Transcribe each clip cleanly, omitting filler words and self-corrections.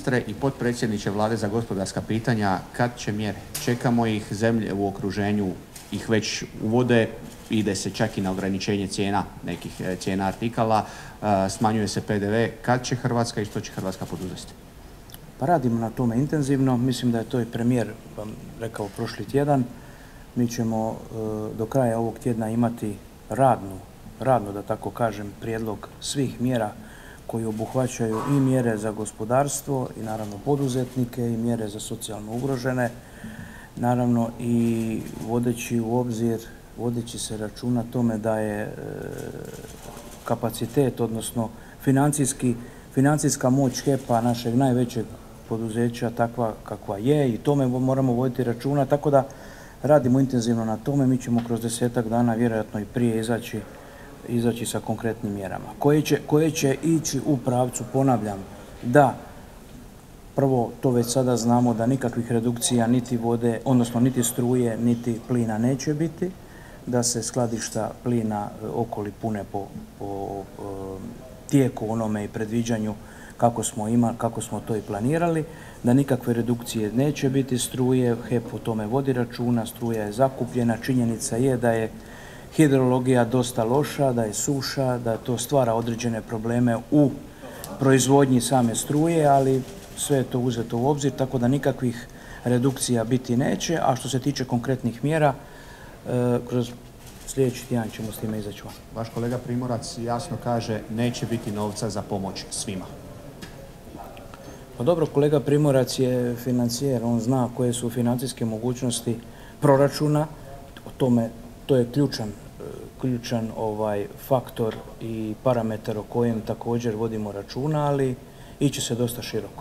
ministre i potpredsjedniče Vlade za gospodarska pitanja, kad će mjere? Čekamo ih, zemlje u okruženju ih već uvode, ide se čak i na ograničenje cijena, nekih cijena artikala, smanjuje se PDV. Kad će Hrvatska i što će Hrvatska poduzeti? Pa radimo na tome intenzivno. Mislim da je to i premijer vam rekao prošli tjedan. Mi ćemo do kraja ovog tjedna imati radno da tako kažem, prijedlog svih mjera koji obuhvaćaju i mjere za gospodarstvo i naravno poduzetnike i mjere za socijalno ugrožene, naravno i vodeći se računa tome da je kapacitet, odnosno financijska moć HEP-a, našeg najvećeg poduzeća, takva kakva je i tome moramo voditi računa, tako da radimo intenzivno na tome. Mi ćemo kroz 10-ak dana vjerojatno i prije izaći sa konkretnim mjerama koje će ići u pravcu, ponavljam, da prvo to već sada znamo da nikakvih redukcija niti vode, odnosno niti struje, niti plina neće biti, da se skladišta plina Okoli pune po tijeku onome i predviđanju kako smo to i planirali, da nikakve redukcije neće biti struje, HEP o tome vodi računa, struja je zakupljena, činjenica je da je hidrologija dosta loša, da je suša, da to stvara određene probleme u proizvodnji same struje, ali sve je to uzeto u obzir, tako da nikakvih redukcija biti neće, a što se tiče konkretnih mjera, kroz sljedeći tjedan ćemo s time izaći van. Vaš kolega Primorac jasno kaže neće biti novca za pomoć svima. Pa dobro, kolega Primorac je financijer, on zna koje su financijske mogućnosti proračuna, to je ključan faktor i parametar o kojem također vodimo računa, ali ići se dosta široko.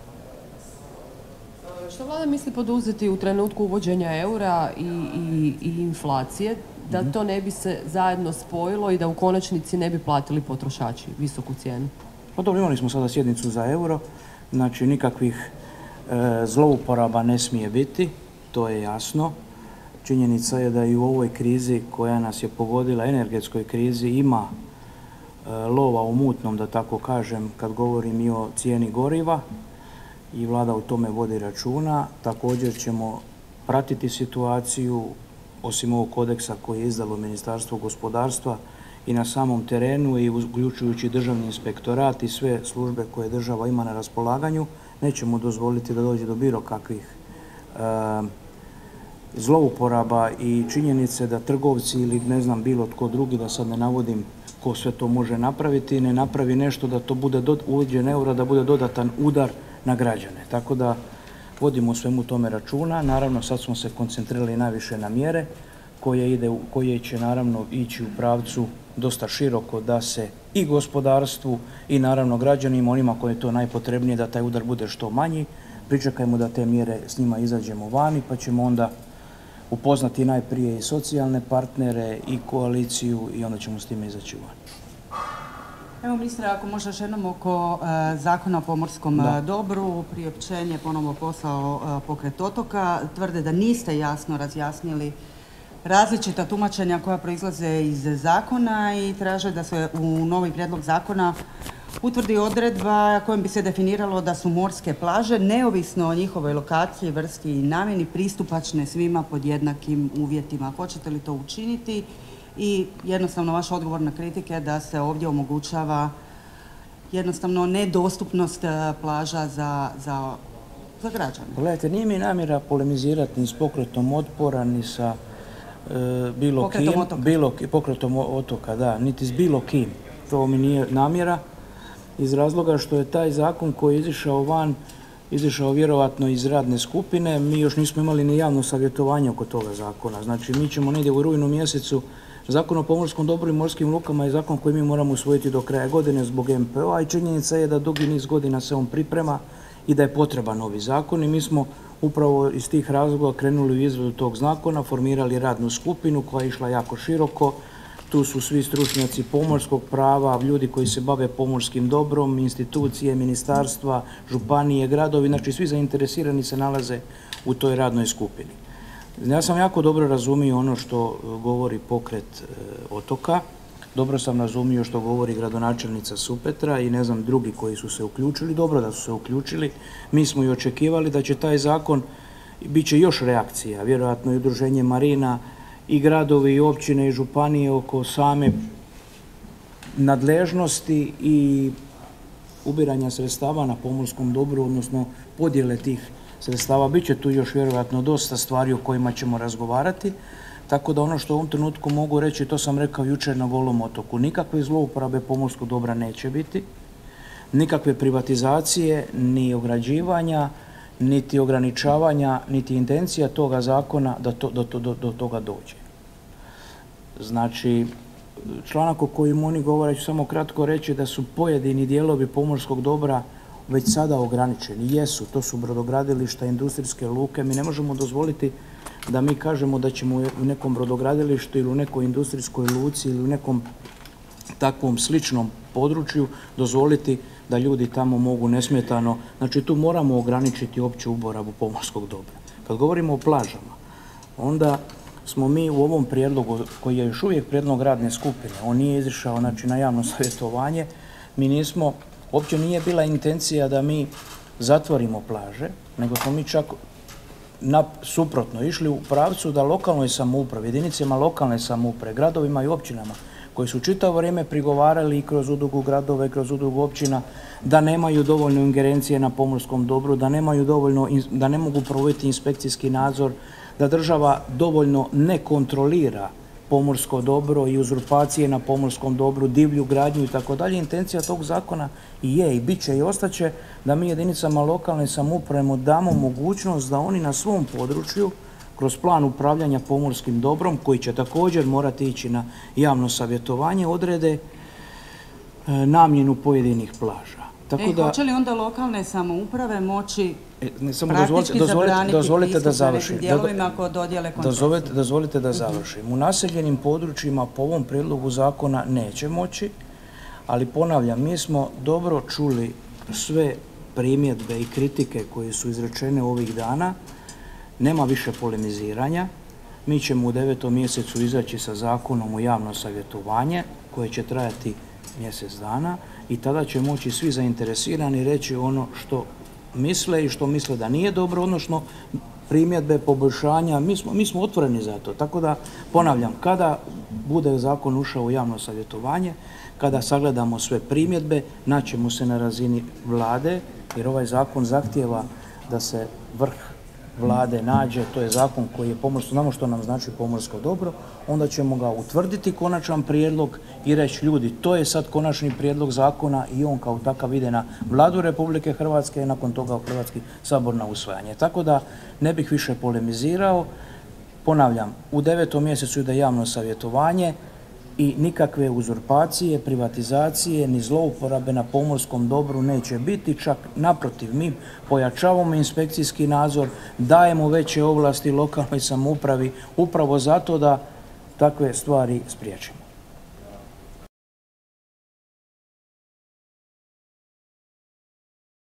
Što Vlada misli poduzeti u trenutku uvođenja eura i inflacije, da to ne bi se zajedno spojilo i da u konačnici ne bi platili potrošači visoku cijenu? Pa dobro, imali smo sada sjednicu za euro, znači nikakvih zlouporaba ne smije biti, to je jasno. Činjenica je da i u ovoj krizi koja nas je pogodila, energetskoj krizi, ima lova u mutnom, da tako kažem, kad govorim i o cijeni goriva, i Vlada u tome vodi računa. Također ćemo pratiti situaciju, osim ovog kodeksa koji je izdalo Ministarstvo gospodarstva, i na samom terenu i uključujući Državni inspektorat i sve službe koje država ima na raspolaganju. Nećemo dozvoliti da dođe do bilo kakvih zlouporaba i činjenice da trgovci ili ne znam bilo tko drugi, da sad ne navodim ko sve to može napraviti, ne napravi nešto da to bude uvođenje eura, da bude dodatan udar na građane. Tako da vodimo svemu tome računa. Naravno, sad smo se koncentrirali najviše na mjere koje će naravno ići u pravcu dosta široko da se i gospodarstvu i naravno građanima, onima koji je to najpotrebnije, da taj udar bude što manji. Pričekajmo da te mjere s njima izađemo vani, pa ćemo onda upoznati najprije i socijalne partnere i koaliciju i onda ćemo s time izaći van. Evo ministre, ako može još jednom oko Zakona o pomorskom dobru, priopćenje, ponovno poslao Pokret otoka, tvrde da niste jasno razjasnili različita tumačenja koja proizlaze iz zakona i traže da se u novi prijedlog zakona utvrdi odredba kojom bi se definiralo da su morske plaže, neovisno o njihovoj lokaciji, vrsti i namjeni, pristupačne svima pod jednakim uvjetima. Hoćete li to učiniti? I jednostavno vaš odgovor na kritike da se ovdje omogućava jednostavno nedostupnost plaža za građane. Gledajte, nije mi namjera polemizirati ni s pokretom otpora, ni sa pokretom otoka, da, niti s bilo kim. To mi nije namjera, iz razloga što je taj zakon koji je izišao van, izišao vjerovatno iz radne skupine. Mi još nismo imali ni javno savjetovanje oko toga zakona. Znači, mi ćemo negdje u rujnu mjesecu Zakon o pomorskom dobru i morskim lukama je zakon koji mi moramo usvojiti do kraja godine zbog MPO-a i činjenica je da dugi niz godina se on priprema i da je potreban novi zakon i mi smo upravo iz tih razloga krenuli u izradu tog zakona, formirali radnu skupinu koja je išla jako široko. Tu su svi stručnjaci pomorskog prava, ljudi koji se bave pomorskim dobrom, institucije, ministarstva, županije, gradovi, znači svi zainteresirani se nalaze u toj radnoj skupini. Ja sam jako dobro razumio ono što govori Pokret otoka dobro sam razumio što govori gradonačelnica Supetra i ne znam drugi koji su se uključili, dobro da su se uključili. Mi smo i očekivali da će taj zakon, bit će još reakcija, vjerojatno i udruženje marina, i gradovi, i općine, i županije oko same nadležnosti i ubiranja sredstava na pomorskom dobru, odnosno podjele tih sredstava. Biće tu još vjerojatno dosta stvari o kojima ćemo razgovarati, tako da ono što u ovom trenutku mogu reći, to sam rekao jučer na Golom otoku, nikakve zlouporabe pomorskog dobra neće biti, nikakve privatizacije, ni ograđivanja, niti ograničavanja, niti intencija toga zakona da do toga dođe. Znači, članak o kojem oni govore, ću samo kratko reći da su pojedini dijelovi pomorskog dobra već sada ograničeni. Jesu, to su brodogradilišta, industrijske luke. Mi ne možemo dozvoliti da mi kažemo da ćemo u nekom brodogradilištu ili u nekoj industrijskoj luci ili u nekom takvom sličnom području dozvoliti da ljudi tamo mogu nesmetano. Znači, tu moramo ograničiti opću uporabu pomorskog dobra. Kad govorimo o plažama, onda smo mi u ovom prijedlogu, koji je još uvijek prijedlog radne skupine, on nije izišao znači, na javno savjetovanje, mi nismo, uopće nije bila intencija da mi zatvorimo plaže, nego smo mi čak suprotno išli u pravcu da lokalnoj samoupravi, jedinicama lokalne samouprave, gradovima i općinama, koji su čitavo vrijeme prigovarali i kroz udrugu gradova i kroz udrugu općina da nemaju dovoljno ingerencije na pomorskom dobru, da ne mogu provoditi inspekcijski nadzor, da država dovoljno ne kontrolira pomorsko dobro i uzurpacije na pomorskom dobru, divlju gradnju i tako dalje. Intencija tog zakona je i bit će i ostaće da mi jedinicama lokalne samouprave damo mogućnost da oni na svom području kroz plan upravljanja pomorskim dobrom, koji će također morati ići na javno savjetovanje, odrede namjenu pojedinih plaža. Hoće li onda lokalne samouprave moći praktički zabraniti pristup nekim dijelovima ako dodijele koncesiju? Dozvolite da završim. U naseljenim područjima po ovom prijedlogu zakona neće moći, ali ponavljam, mi smo dobro čuli sve primjedbe i kritike koje su izrečene ovih dana. Nema više polemiziranja. Mi ćemo u 9. mjesecu izaći sa zakonom u javno savjetovanje koje će trajati mjesec dana i tada će moći svi zainteresirani reći ono što misle i što misle da nije dobro, odnosno primjedbe, poboljšanja. Mi smo otvoreni za to. Tako da, ponavljam, kada bude zakon ušao u javno savjetovanje, kada sagledamo sve primjedbe, naćemo se na razini Vlade, jer ovaj zakon zahtijeva da se vrh Vlade nađe, to je zakon koji je pomorsko, znamo što nam znači pomorsko dobro, onda ćemo ga utvrditi konačan prijedlog i reći ljudi, to je sad konačni prijedlog zakona i on kao takav ide na Vladu Republike Hrvatske i nakon toga u Hrvatski sabor na usvajanje. Tako da ne bih više polemizirao. Ponavljam, u 9. mjesecu ide javno savjetovanje i nikakve uzurpacije, privatizacije ni zlouporabe na pomorskom dobru neće biti, čak naprotiv, mi pojačavamo inspekcijski nadzor, dajemo veće ovlasti lokalnoj samoupravi upravo zato da takve stvari spriječimo.